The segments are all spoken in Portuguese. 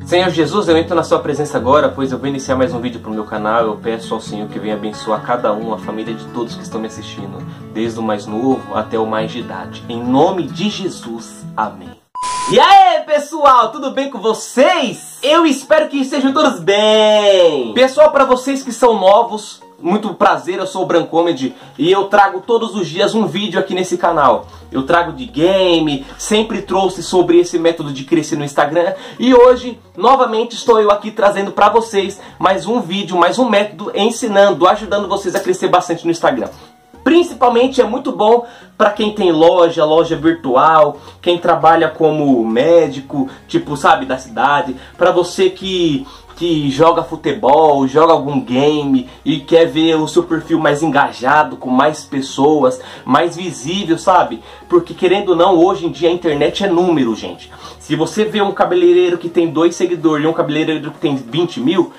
Senhor Jesus, eu entro na sua presença agora, pois eu vou iniciar mais um vídeo para o meu canal. Eu peço ao Senhor que venha abençoar cada um, a família de todos que estão me assistindo, desde o mais novo até o mais de idade. Em nome de Jesus, amém. E aí, pessoal, tudo bem com vocês? Eu espero que estejam todos bem. Pessoal, para vocês que são novos, muito prazer, eu sou o Brancomedy e eu trago todos os dias um vídeo aqui nesse canal. Eu trago de game, sempre trouxe sobre esse método de crescer no Instagram. E hoje, novamente, estou eu aqui trazendo para vocês mais um vídeo, mais um método ensinando, ajudando vocês a crescer bastante no Instagram. Principalmente é muito bom para quem tem loja virtual, quem trabalha como médico, tipo, sabe, da cidade, para você que joga futebol, joga algum game e quer ver o seu perfil mais engajado, com mais pessoas, mais visível, sabe? Porque querendo ou não, hoje em dia a internet é número, gente. Se você vê um cabeleireiro que tem 2 seguidores e um cabeleireiro que tem 20 mil,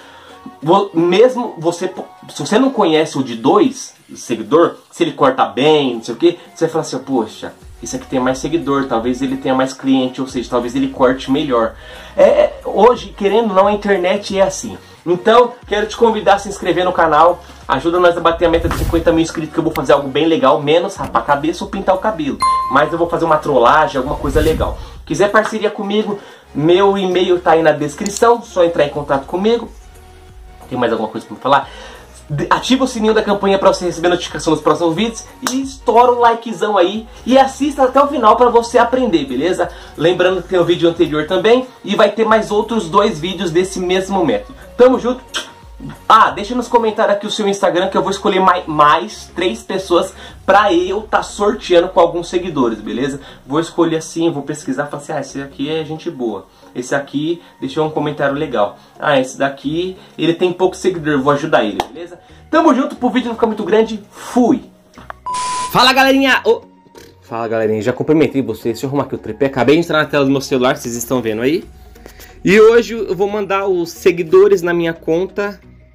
mesmo se você não conhece o de 2 seguidor, se ele corta bem, não sei o que, você vai falar assim, poxa, esse aqui tem mais seguidor, talvez ele tenha mais cliente, ou seja, talvez ele corte melhor. Hoje, querendo ou não, a internet é assim. Então, quero te convidar a se inscrever no canal, ajuda nós a bater a meta de 50 mil inscritos, que eu vou fazer algo bem legal, menos rapar a cabeça ou pintar o cabelo. Mas eu vou fazer uma trollagem, alguma coisa legal. Quiser parceria comigo, meu e-mail tá aí na descrição, só entrar em contato comigo. Tem mais alguma coisa para me falar? Ativa o sininho da campanha para você receber notificação dos próximos vídeos e estoura um likezão aí e assista até o final para você aprender, beleza? Lembrando que tem o vídeo anterior também e vai ter mais outros 2 vídeos desse mesmo método. Tamo junto? Deixa nos comentários aqui o seu Instagram que eu vou escolher mais 3 pessoas pra eu estar sorteando com alguns seguidores, beleza? Vou escolher assim, vou pesquisar e falar assim, esse aqui é gente boa. Esse aqui deixou um comentário legal. Esse daqui, ele tem pouco seguidor, vou ajudar ele, beleza? Tamo junto, pro vídeo não ficar muito grande, fui! Fala, galerinha! Fala, galerinha, já cumprimentei vocês, deixa eu arrumar aqui o tripé. Acabei de entrar na tela do meu celular, vocês estão vendo aí. E hoje eu vou mandar os seguidores na minha conta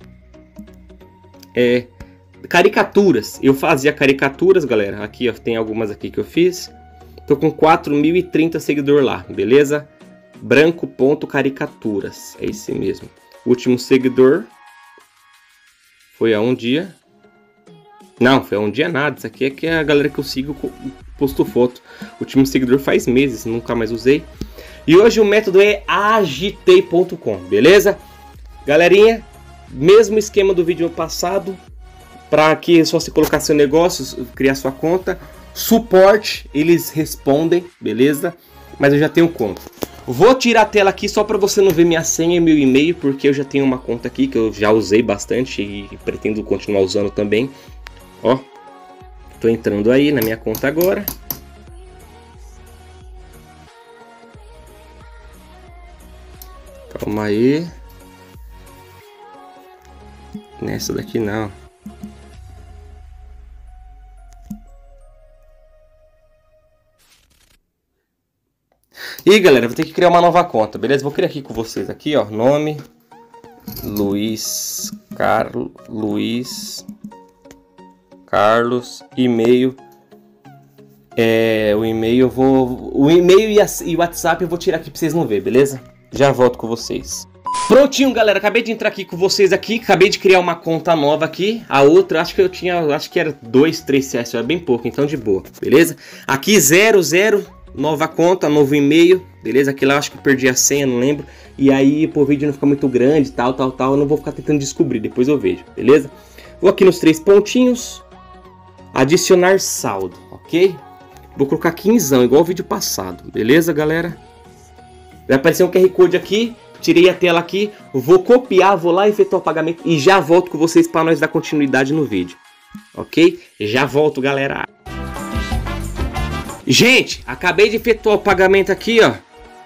caricaturas. Eu fazia caricaturas, galera. Aqui, ó, tem algumas aqui que eu fiz. Tô com 4.030 seguidores lá, beleza? Branco.caricaturas. É esse mesmo. O último seguidor foi há um dia. Não, foi há um dia nada. Isso aqui é que a galera que eu sigo postou foto. O último seguidor faz meses, nunca mais usei. E hoje o método é agitei.com, beleza? Galerinha, mesmo esquema do vídeo passado, para que só você colocar seu negócio, criar sua conta, suporte, eles respondem, beleza? Mas eu já tenho conta. Vou tirar a tela aqui só para você não ver minha senha e meu e-mail, porque eu já tenho uma conta aqui que eu já usei bastante e pretendo continuar usando também. Ó, tô entrando aí na minha conta agora. Calma aí. Nessa daqui não. E galera, vou ter que criar uma nova conta, beleza? Vou criar aqui com vocês aqui, ó, nome Luiz Carlos, e-mail. O e-mail e o WhatsApp eu vou tirar aqui pra vocês não verem, beleza? Já volto com vocês. Prontinho, galera, acabei de entrar aqui com vocês aqui, acabei de criar uma conta nova aqui. A outra, acho que era 2, 3 reais, é bem pouco, então de boa, beleza? Aqui 00, nova conta, novo e-mail, beleza? Aqui lá acho que eu perdi a senha, não lembro. E aí, pô, o vídeo não fica muito grande, tal, eu não vou ficar tentando descobrir, depois eu vejo, beleza? Vou aqui nos 3 pontinhos, adicionar saldo, ok? Vou colocar 15, igual o vídeo passado, beleza, galera? Vai aparecer um QR Code aqui. Tirei a tela aqui, vou copiar, vou lá efetuar o pagamento e já volto com vocês para nós dar continuidade no vídeo, ok? Já volto, galera. Gente, acabei de efetuar o pagamento aqui, ó.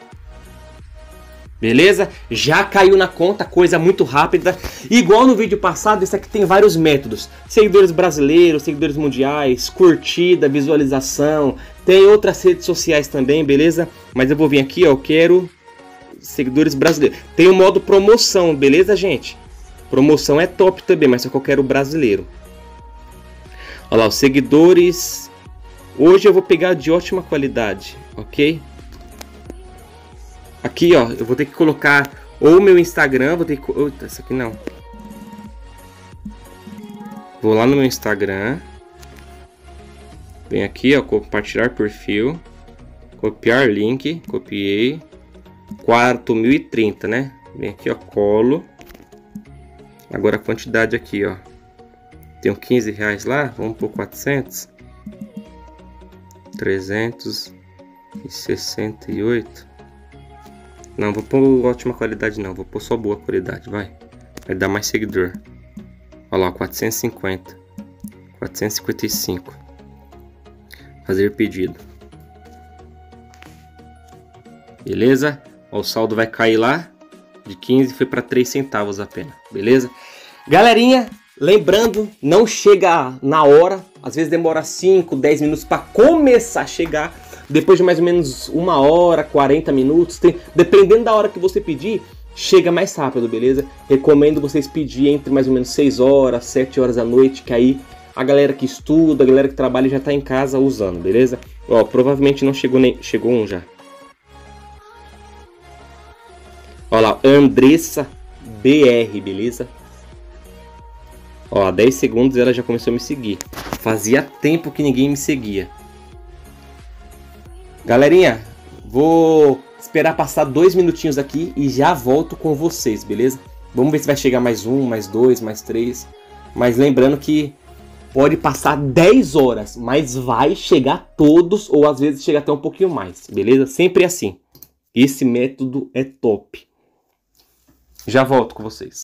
Beleza? Já caiu na conta, coisa muito rápida. Igual no vídeo passado, esse aqui tem vários métodos. Seguidores brasileiros, seguidores mundiais, curtida, visualização. Tem outras redes sociais também, beleza? Mas eu vou vir aqui, ó, eu quero seguidores brasileiros. Tem o modo promoção, beleza, gente? Promoção é top também, mas só que eu quero o brasileiro. Olha lá, os seguidores. Hoje eu vou pegar de ótima qualidade, ok? Aqui, ó, eu vou ter que colocar Ou meu Instagram, vou ter que... Eita, essa aqui não. Vou lá no meu Instagram. Vem aqui, ó, compartilhar perfil. Copiar link, copiei. 4.030, né? Vem aqui, ó, colo. Agora a quantidade aqui, ó. Tem 15 reais lá, vamos por 400. 368. Não, vou pôr ótima qualidade não, vou pôr só boa qualidade, vai dar mais seguidor. Olha lá, 450, 455. Fazer pedido. Beleza? Ó, o saldo vai cair lá de 15, foi para 3 centavos apenas, beleza? Galerinha, lembrando, não chega na hora, às vezes demora 5, 10 minutos para começar a chegar. Depois de mais ou menos 1 hora, 40 minutos, dependendo da hora que você pedir, chega mais rápido, beleza? Recomendo vocês pedir entre mais ou menos 6 horas, 7 horas da noite, que aí a galera que estuda, a galera que trabalha já tá em casa usando, beleza? Ó, provavelmente não chegou nem... Chegou um já. Ó lá, Andressa BR, beleza? Ó, há 10 segundos ela já começou a me seguir. Fazia tempo que ninguém me seguia. Galerinha, vou esperar passar 2 minutinhos aqui e já volto com vocês, beleza? Vamos ver se vai chegar mais 1, mais 2, mais 3. Mas lembrando que pode passar 10 horas, mas vai chegar todos ou às vezes chega até um pouquinho mais, beleza? Sempre assim. Esse método é top. Já volto com vocês.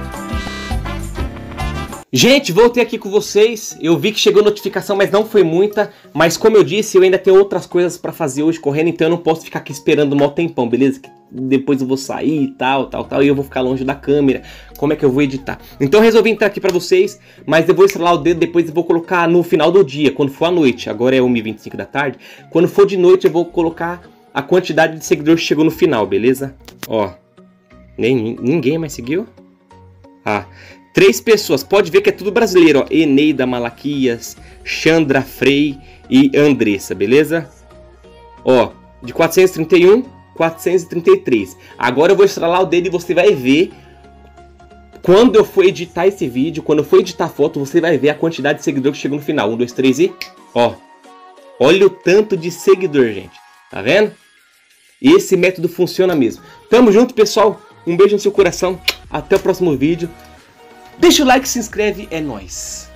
Gente, voltei aqui com vocês. Eu vi que chegou notificação, mas não foi muita. Mas como eu disse, eu ainda tenho outras coisas pra fazer hoje correndo, então eu não posso ficar aqui esperando um maior tempão, beleza? Depois eu vou sair e tal, e eu vou ficar longe da câmera. Como é que eu vou editar? Então eu resolvi entrar aqui pra vocês, mas eu vou estralar o dedo, depois eu vou colocar no final do dia, quando for à noite. Agora é 1h25 da tarde. Quando for de noite eu vou colocar a quantidade de seguidores que chegou no final, beleza? Ó, ninguém mais seguiu? Ah... 3 pessoas, pode ver que é tudo brasileiro, ó. Eneida Malaquias, Chandra Frei e Andressa, beleza? Ó, de 431, 433. Agora eu vou estralar o dedo e você vai ver. Quando eu for editar esse vídeo, quando eu for editar a foto, você vai ver a quantidade de seguidores que chegou no final. 1, 2, 3 e... Ó, olha o tanto de seguidor, gente. Tá vendo? Esse método funciona mesmo. Tamo junto, pessoal. Um beijo no seu coração. Até o próximo vídeo. Deixa o like, se inscreve, é nóis!